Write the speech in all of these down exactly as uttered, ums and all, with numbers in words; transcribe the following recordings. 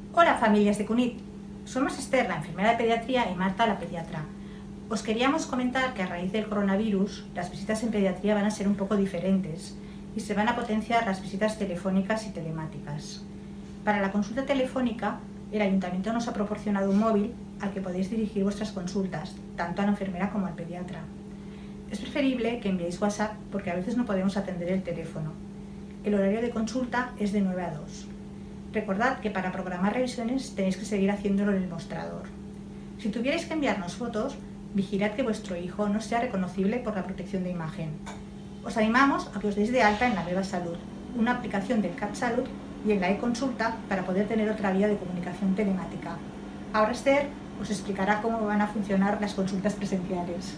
Hola familias de CUNIT, somos Esther, la enfermera de pediatría, y Marta, la pediatra. Os queríamos comentar que a raíz del coronavirus las visitas en pediatría van a ser un poco diferentes y se van a potenciar las visitas telefónicas y telemáticas. Para la consulta telefónica, el ayuntamiento nos ha proporcionado un móvil al que podéis dirigir vuestras consultas, tanto a la enfermera como al pediatra. Es preferible que enviéis WhatsApp porque a veces no podemos atender el teléfono. El horario de consulta es de nueve a dos. Recordad que para programar revisiones tenéis que seguir haciéndolo en el mostrador. Si tuvierais que enviarnos fotos, vigilad que vuestro hijo no sea reconocible por la protección de imagen. Os animamos a que os deis de alta en la Beba Salud, una aplicación del CatSalud, y en la e-consulta para poder tener otra vía de comunicación telemática. Ahora Esther os explicará cómo van a funcionar las consultas presenciales.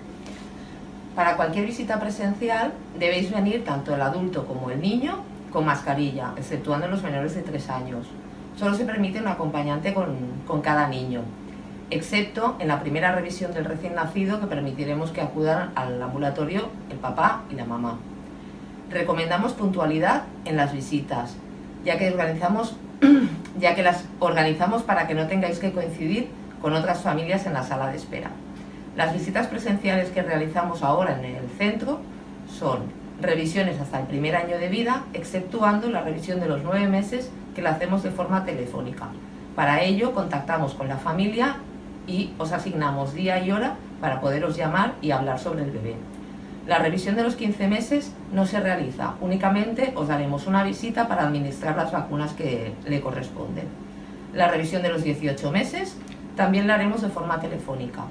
Para cualquier visita presencial debéis venir tanto el adulto como el niño con mascarilla, exceptuando los menores de tres años. Solo se permite un acompañante con, con cada niño, excepto en la primera revisión del recién nacido, que permitiremos que acudan al ambulatorio el papá y la mamá. Recomendamos puntualidad en las visitas, ya que, organizamos, ya que las organizamos para que no tengáis que coincidir con otras familias en la sala de espera. Las visitas presenciales que realizamos ahora en el centro son revisiones hasta el primer año de vida, exceptuando la revisión de los nueve meses, que la hacemos de forma telefónica. Para ello contactamos con la familia y os asignamos día y hora para poderos llamar y hablar sobre el bebé. La revisión de los quince meses no se realiza, únicamente os daremos una visita para administrar las vacunas que le corresponden. La revisión de los dieciocho meses también la haremos de forma telefónica.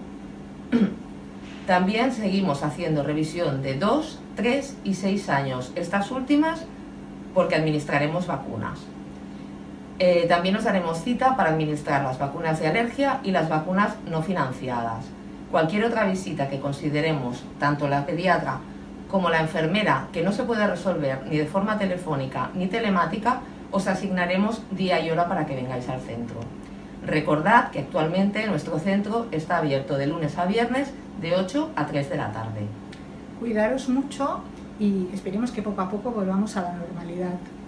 También seguimos haciendo revisión de dos, tres y seis años, estas últimas porque administraremos vacunas. Eh, también nos daremos cita para administrar las vacunas de alergia y las vacunas no financiadas. Cualquier otra visita que consideremos, tanto la pediatra como la enfermera, que no se puede resolver ni de forma telefónica ni telemática, os asignaremos día y hora para que vengáis al centro. Recordad que actualmente nuestro centro está abierto de lunes a viernes de ocho a tres de la tarde. Cuidaros mucho y esperemos que poco a poco volvamos a la normalidad.